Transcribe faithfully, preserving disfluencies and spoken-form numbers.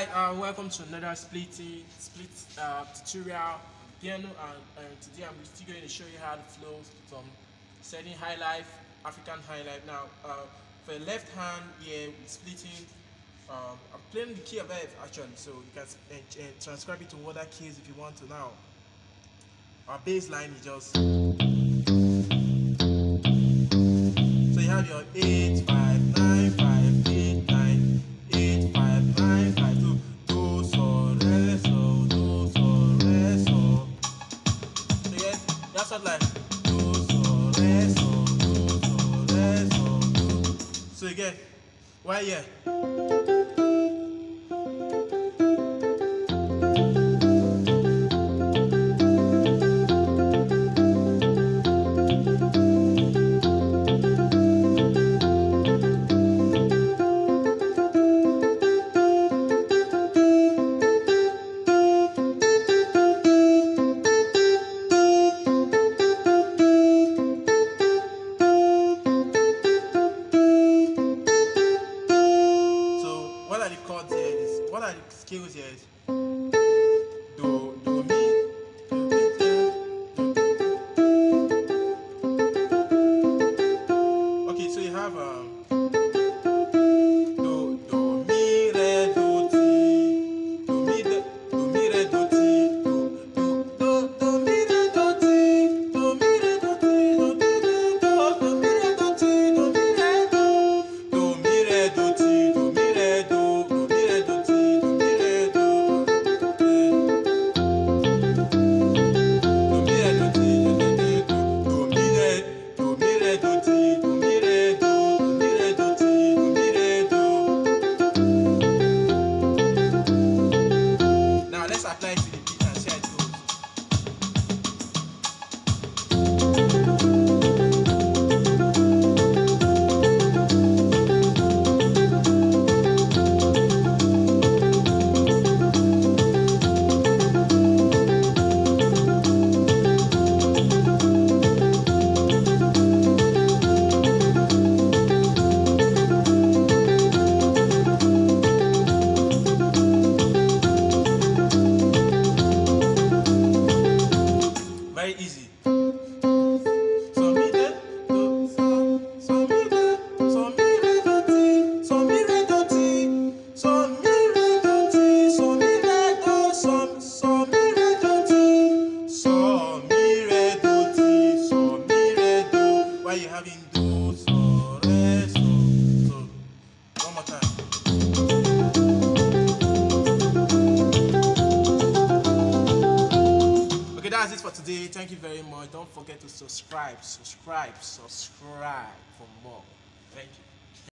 Alright, uh, welcome to another splitting split uh, tutorial piano, and uh, today I'm still going to show you how to flow some setting high life, African high life. Now, uh, for the left hand here, we're splitting. Um, I'm playing the key of F actually, so you can uh, uh, transcribe it to other keys if you want to. Now, our bass line is just so you have your eight five nine five eight nine eight five nine five two do so re so do so re so. So yeah, that's what like do so re so do so re so do. So you get why yeah. What are the chords here? Is, what are the scales here? Is do, do, mi, do, mi, do, do. Okay, so you have um, do, do, mi, re, do, ti, do, mi, de, do, mi, re, do, ti, do, do, do, do, mi, re, do, ti, do, mi, re, do, ti, do, mi, re, do, do, mi, re, do, ti, do, mi, re, do, do, mi, re, do, ti, do, mi, re, do. Apply to the beat and see how it goes. Very easy. So mi de do so so mi de so mi re do ti so mi re do ti so mi re do ti so mi re do so so mi re do ti so mi re do ti so mi re do. Why you having do so re so so? One more time. That's it for today. Thank you very much. Don't forget to subscribe, subscribe, subscribe for more. Thank you.